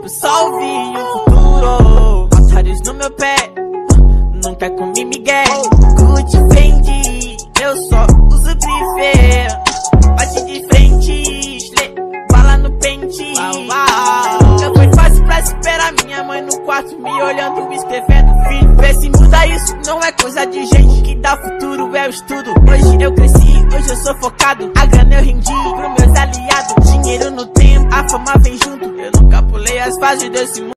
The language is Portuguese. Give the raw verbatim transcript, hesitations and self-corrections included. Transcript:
tipo salve o futuro. Otários no meu pé, nunca comi migué. Gucci Fendi, eu só uso grife. Bate de frente, bala no pente. Nunca foi fácil pra esperar minha mãe no quarto me olhando, escrevendo filho. Vê se muda isso, não é coisa de gente. O que dá futuro é o estudo. Hoje eu cresci, hoje eu sou focado. A grana eu rendi pros meus aliados. Dinheiro no tempo, a fama vem junto. Eu nunca pulei as fases desse mundo.